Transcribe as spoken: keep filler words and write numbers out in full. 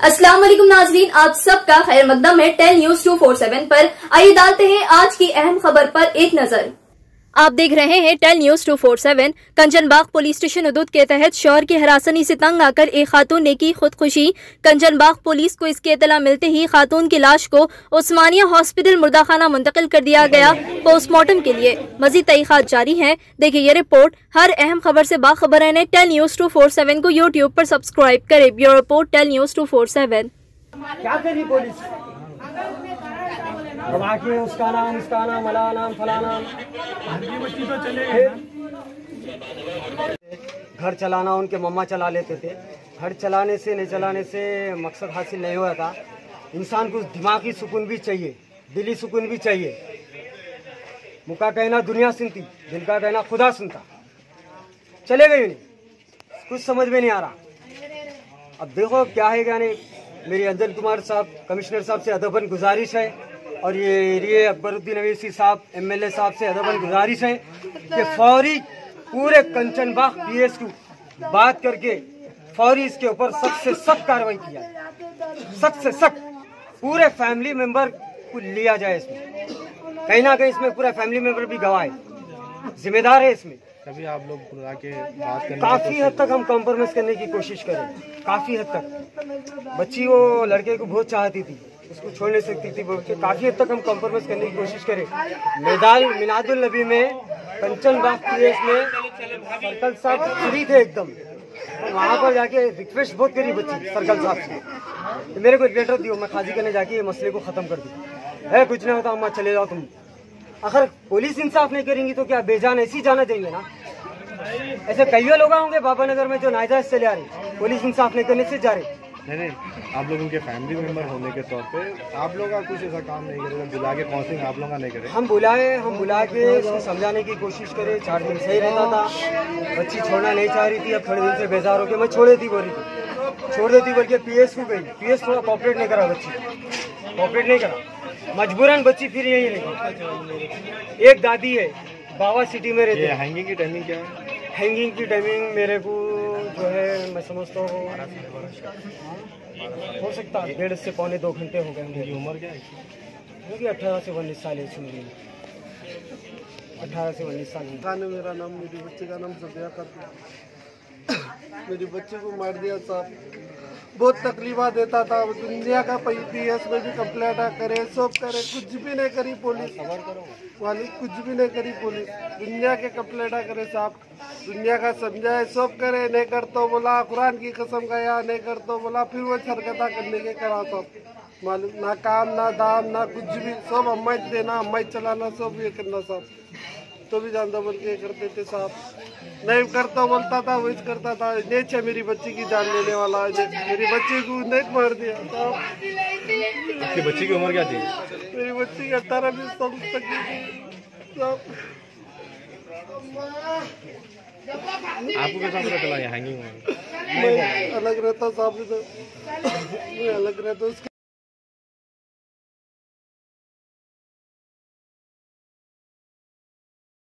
अस्सलाम वालेकुम नाजरीन, आप सबका खैर मकदम है Tel News two four seven पर। आइए डालते हैं आज की अहम खबर पर एक नजर। आप देख रहे हैं Tel News two four seven. Kanchanbagh police station हदूद के तहत शौहर की हरासनी से तंग आकर एक खातून ने की खुदकुशी। कंचनबाग पुलिस को इसकी इतला मिलते ही खातून की लाश को उस्मानिया हॉस्पिटल मुर्दाखाना मुंतकिल कर दिया गया पोस्टमार्टम के लिए। मजीद तहकीकात जारी है। देखिए ये रिपोर्ट। हर अहम खबर से बाखबर रहने Tel News two four seven को यूट्यूब पर सब्सक्राइब करें। Bureau report Tel News two four seven. क्या करी पुलिस? के उसका नाम उसका नाम फला नाम फला नाम बच्ची तो चले। घर चलाना उनके मम्मा चला लेते थे। घर चलाने से नहीं चलाने से मकसद हासिल नहीं हुआ था। इंसान को दिमागी सुकून भी चाहिए, दिली सुकून भी चाहिए। मुँह का कहना दुनिया सुनती, दिल का कहना खुदा सुनता। चले गए नहीं, कुछ समझ में नहीं आ रहा। अब देखो क्या है क्या नहीं। मेरी अंजन कुमार साहब कमिश्नर साहब से अदबन गुजारिश है और ये एरिए अकबरुद्दीन अवैसी साहब एमएलए साहब से अदबन गुजारिश है कि फौरी पूरे कंचनबाग पीएस की बात करके फौरी इसके ऊपर सख्त से सख्त कार्रवाई की जाए। सख्त से सख्त पूरे फैमिली मेंबर को लिया जाए। इसमें कहीं ना कहीं इसमें पूरा फैमिली मेंबर भी गवाह है, जिम्मेदार है इसमें। तभी आप लोग आके बात करने काफी हद तक हम कॉम्प्रोमाइज करने की कोशिश करें। काफी हद तक बच्ची वो लड़के को बहुत चाहती थी, उसको छोड़ नहीं सकती थी। काफी हद तक हम कॉम्प्रोमाइज करने की कोशिश करें। मैदान मिनादुल नबी में कंचनबाग पीएस में सर्कल साहब फ्री थे एकदम। वहाँ पर जाके रिक्वेस्ट बहुत करी बच्ची सर्कल साहब से, मेरे को एक लेटर दियो, मैं खाजी करने जाके ये मसले को खत्म कर दी है। कुछ नहीं होता अम्मा, चले जाओ तुम। अगर पुलिस इंसाफ नहीं करेंगी तो क्या बेजान ऐसी जाना देंगे ना। ऐसे कई लोग होंगे बाबा नगर में जो नाजायज चले आ रहे, पुलिस इंसाफ नहीं करने से जा रहे। नहीं नहीं, आप लोग उनके फैमिली मेंबर होने के तौर पे आप लोग का कुछ ऐसा काम नहीं करेगा, बुला के काउंसलिंग आप लोग का नहीं करे। हम बुलाए, हम बुला के उसको समझाने की कोशिश करें। चार दिन सही रहता था, बच्ची छोड़ना नहीं चाह रही थी। अब थोड़े दिन से बेजार होकर मैं छोड़ देती बोल रही थी, छोड़ देती बोल के पीएस को गई। पीएस थोड़ा कॉपरेट नहीं करा, बच्ची कॉपरेट नहीं करा, मजबूरन बच्ची फिर यही रही। एक दादी है बाबा सिटी में रहती है। हैंगिंग की टाइमिंग क्या है? हैंगिंग की टाइमिंग मेरे को जो है मैं समझता हूँ हो सकता है डेढ़ से पौने दो घंटे हो गए। मेरी उम्र क्या है? क्योंकि अठारह से उन्नीस साल है। सुन अठारह से उन्नीस साल खाने मेरा नाम, मेरी बच्ची का नाम सबिया कर मेरी बच्ची को मार दिया साहब। बहुत तकलीफा देता था। दुनिया का पीएस में भी कंप्लेंट करे, सब करे, कुछ भी नहीं करी पुलिस वाली, कुछ भी नहीं करी पुलिस। दुनिया के कंप्लेंट करे साहब, दुनिया का समझाए, सब करे, नहीं कर तो बोला कुरान की कसम खाया, नहीं कर तो बोला फिर वो हरकता करने के करा सब मालूम। ना काम ना दाम ना कुछ भी, सब अम्मा देना अम्मा चलाना, सब ये करना साहब। तो भी जानता बोल के करते थे साहब। नहीं करता बोलता था वही करता था। नेच मेरी बच्ची की जान लेने वाला, मेरी बच्ची को नहीं मार दिया साहब। आपकी बच्ची की उम्र क्या थी? मेरी बच्ची की अठारह बीस साल तक की साहब। आपको कैसा पता चला ये हैंगिंग में? मैं अलग रहता साहब, मैं अलग रहता उसके